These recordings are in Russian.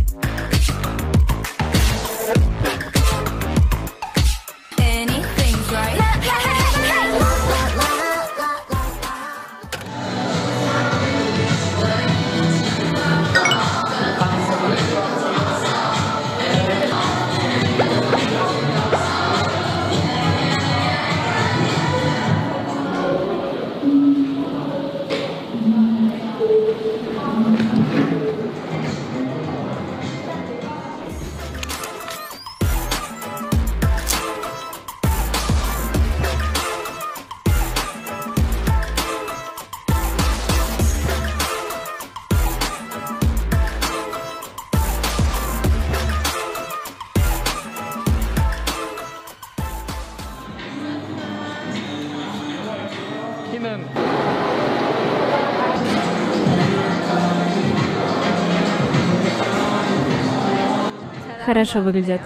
Хорошо выглядят.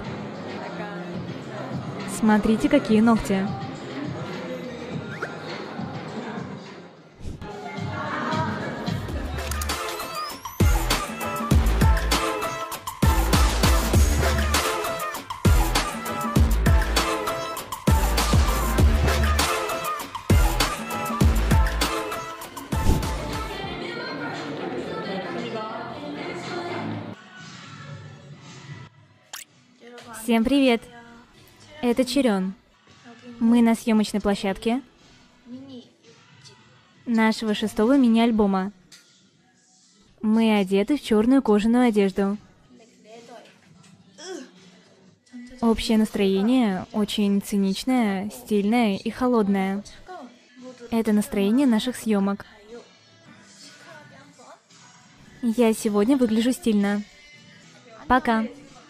Смотрите, какие ногти. Всем привет! Это Чирён. Мы на съемочной площадке нашего 6-го мини-альбома. Мы одеты в черную кожаную одежду. Общее настроение очень циничное, стильное и холодное. Это настроение наших съемок. Я сегодня выгляжу стильно. Пока!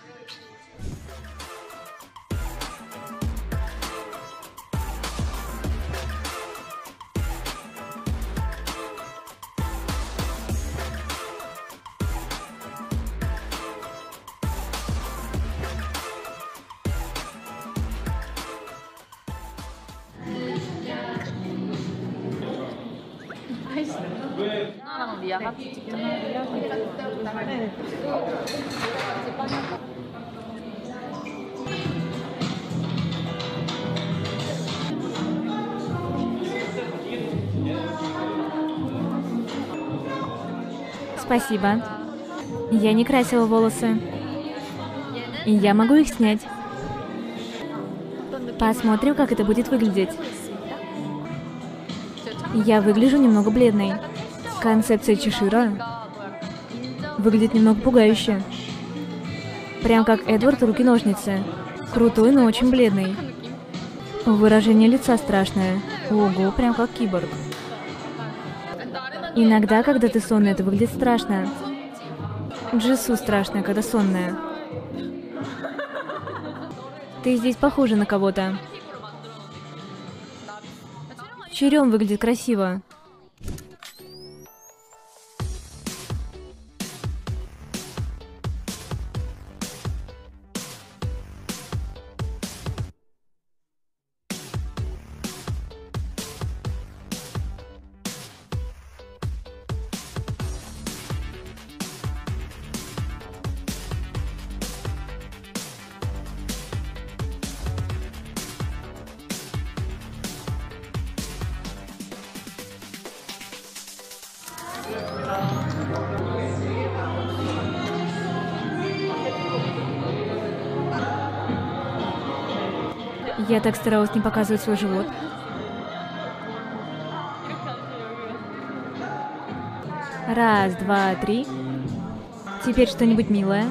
Спасибо. Я не красила волосы. И я могу их снять. Посмотрим, как это будет выглядеть. Я выгляжу немного бледной. Концепция Чешира выглядит немного пугающе. Прям как Эдвард руки-ножницы. Крутой, но очень бледный. Выражение лица страшное. Ого, прям как киборг. Иногда, когда ты сонная, это выглядит страшно. Джису страшная, когда сонная. Ты здесь похожа на кого-то. Чирён выглядит красиво. Я так старалась не показывать свой живот. Раз, два, три. Теперь что-нибудь милое.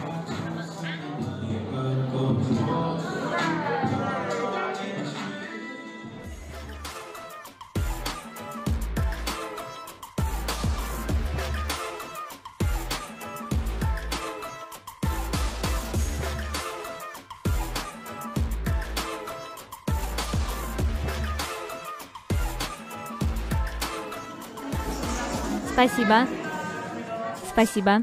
Спасибо. Спасибо.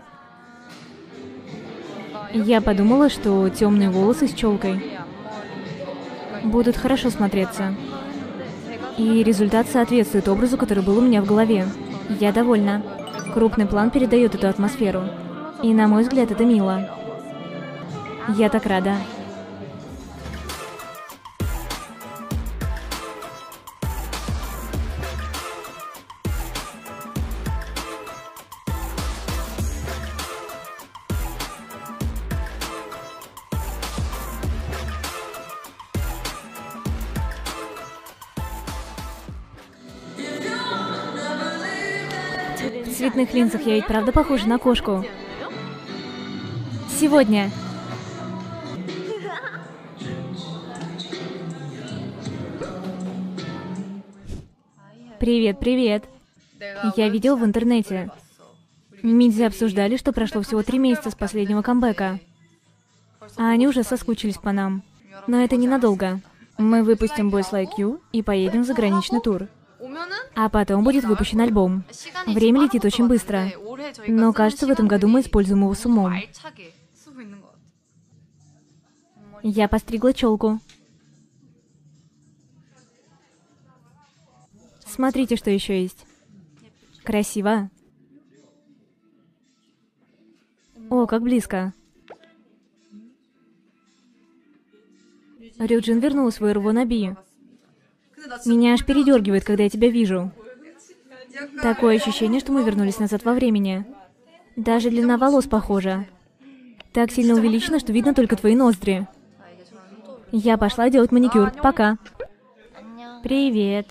Я подумала, что темные волосы с челкой будут хорошо смотреться. И результат соответствует образу, который был у меня в голове. Я довольна. Крупный план передает эту атмосферу. И на мой взгляд, это мило. Я так рада. В цветных линзах я ведь правда похожа на кошку. Сегодня. Привет, привет. Я видел в интернете. Мидзи обсуждали, что прошло всего 3 месяца с последнего камбэка. А они уже соскучились по нам. Но это ненадолго. Мы выпустим Boys Like You и поедем в заграничный тур. А потом будет выпущен альбом. Время летит очень быстро. Но кажется, в этом году мы используем его с умом. Я постригла челку. Смотрите, что еще есть. Красиво. О, как близко. Рюджин вернул свой рвонаби. Меня аж передергивает, когда я тебя вижу. Такое ощущение, что мы вернулись назад во времени. Даже длина волос похожа. Так сильно увеличена, что видно только твои ноздри. Я пошла делать маникюр. Пока. Привет.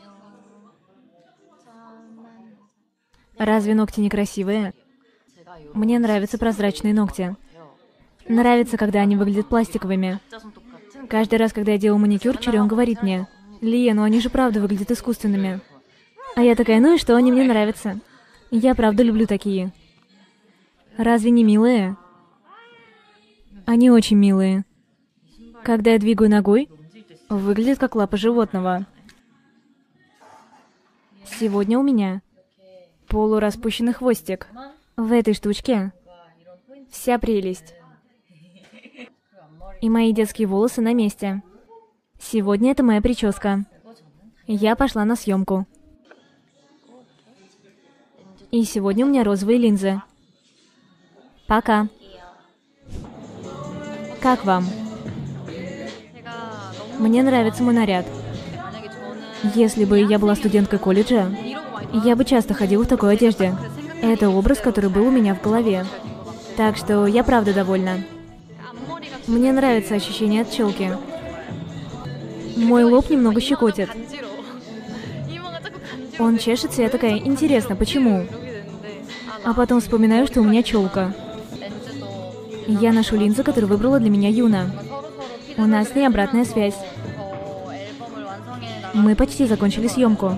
Разве ногти не красивые? Мне нравятся прозрачные ногти. Нравится, когда они выглядят пластиковыми. Каждый раз, когда я делаю маникюр, Чирён говорит мне: «Лия, ну они же правда выглядят искусственными». А я такая: ну и что, они мне нравятся. Я правда люблю такие. Разве не милые? Они очень милые. Когда я двигаю ногой, выглядит как лапа животного. Сегодня у меня полураспущенный хвостик. В этой штучке вся прелесть. И мои детские волосы на месте. Сегодня это моя прическа. Я пошла на съемку. И сегодня у меня розовые линзы. Пока. Как вам? Мне нравится мой наряд. Если бы я была студенткой колледжа, я бы часто ходила в такой одежде. Это образ, который был у меня в голове. Так что я правда довольна. Мне нравится ощущение от челки. Мой лоб немного щекотит. Он чешется, и я такая: интересно, почему? А потом вспоминаю, что у меня челка. Я ношу линзы, которые выбрала для меня Юна. У нас с ней обратная связь. Мы почти закончили съемку.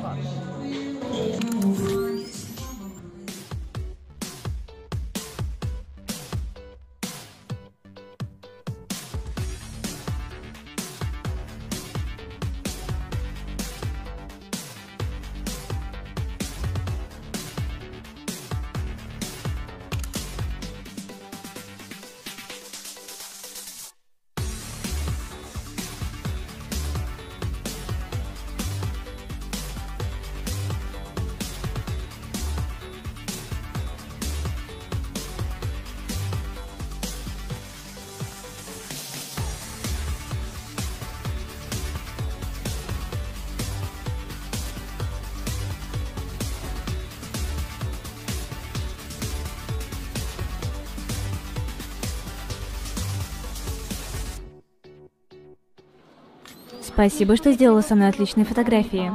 Спасибо, что сделала со мной отличные фотографии.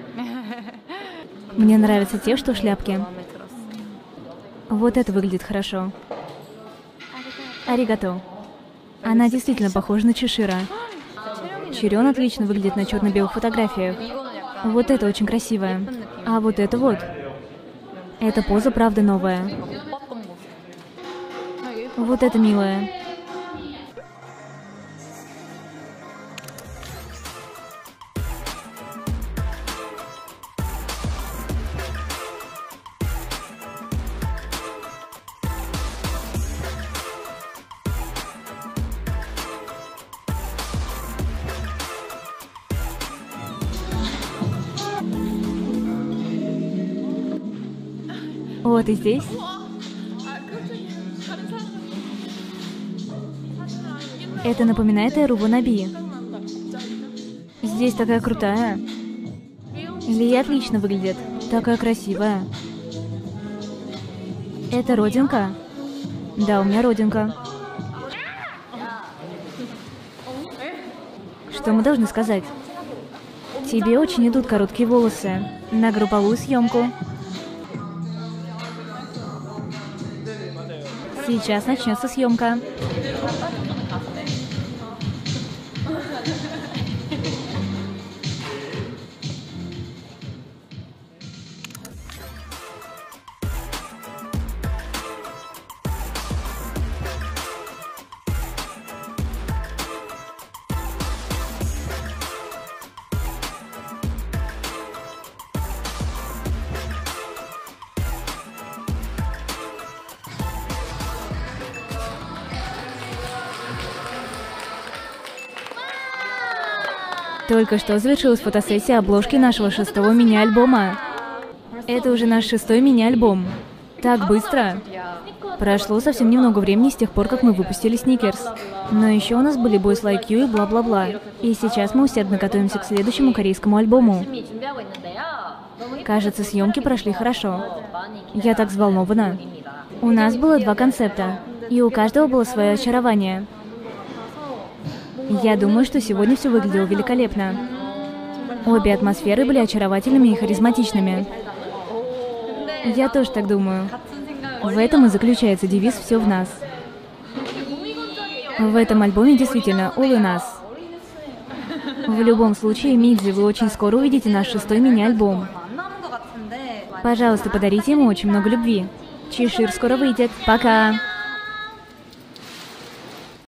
Мне нравятся те, что в шляпке. Вот это выглядит хорошо. Аригато. Она действительно похожа на Чешира. Чирён отлично выглядит на черно-белых фотографиях. Вот это очень красивое. А вот это вот. Эта поза правда новая. Вот это милая. О, ты здесь? Это напоминает эру Ванаби. Здесь такая крутая. Ли отлично выглядит. Такая красивая. Это родинка? Да, у меня родинка. Что мы должны сказать? Тебе очень идут короткие волосы. На групповую съемку. Сейчас начнется съемка. Только что завершилась фотосессия обложки нашего 6-го мини-альбома. Это уже наш 6-й мини-альбом. Так быстро. Прошло совсем немного времени с тех пор, как мы выпустили Сникерс. Но еще у нас были Boys Like You и бла-бла-бла. И сейчас мы усердно готовимся к следующему корейскому альбому. Кажется, съемки прошли хорошо. Я так взволнована. У нас было 2 концепта, и у каждого было свое очарование. Я думаю, что сегодня все выглядело великолепно. Обе атмосферы были очаровательными и харизматичными. Я тоже так думаю. В этом и заключается девиз «Все в нас». В этом альбоме действительно all in us. В любом случае, Мидзи, вы очень скоро увидите наш 6-й мини-альбом. Пожалуйста, подарите ему очень много любви. Чешир скоро выйдет. Пока!